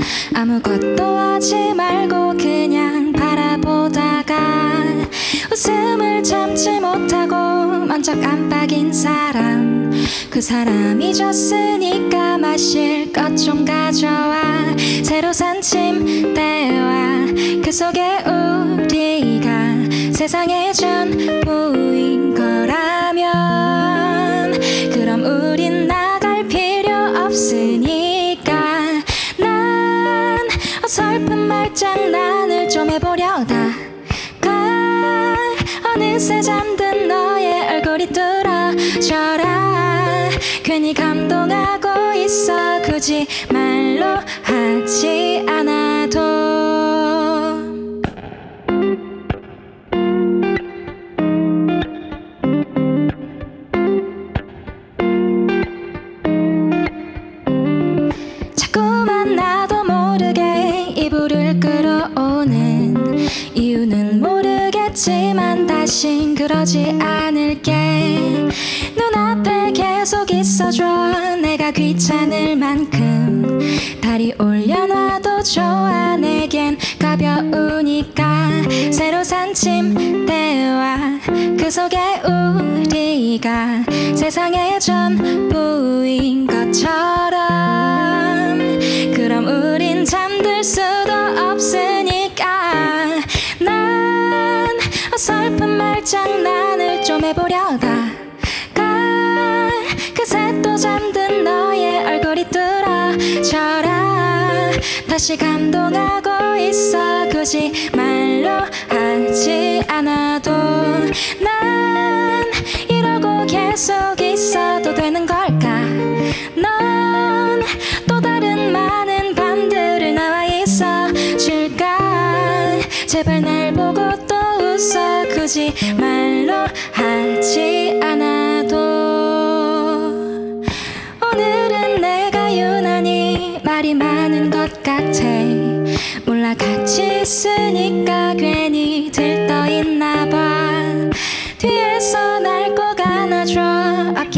아무것도 하지 말고 그냥 바라보다가 웃음을 참지 못하고 먼저 깜빡인 사람, 그 사람 잊었으니까 마실 것 좀 가져와. 새로 산 침대와 그 속에 우리가 세상의 전부인 거라면 그럼 우린 나갈 필요 없으니까 난 어설픈 말장난을 좀 해보려다가 어느새 잠든 너의 얼굴이 뚫어져라. 괜히 감동하고 있어 굳이 말로 하지 않아도. 자꾸만 나도 모르게 이불을 끌어오는 이유는 모르겠지만 다신 그러지 않을게. 눈앞에 계속 있어줘. 내가 귀찮을 만큼 다리 올려놔도 좋아. 내겐 가벼우니까. 새로 산 침대와 그 속에 우리가 세상의 전부인 것처럼 그럼 우린 잠들 수도 없으니까 난 어설픈 말장난을 좀 해보려다가 그새 또 잠든 너의 얼굴이 뚫어져라. 다시 감동하고 있어 굳이 말로 하지 않아도. 난 이러고 계속 있어도 되는 걸까. 넌 또 다른 많은 밤들을 나와 있어 줄까. 제발 날 보고 또 웃어 굳이 말로 하지 않아도. 오늘은 내가 유난히 말이 많은 것 같아. 몰라 같이 있으니까 괜히 들떠있나 봐. 뒤에서 날 꼭 안아줘.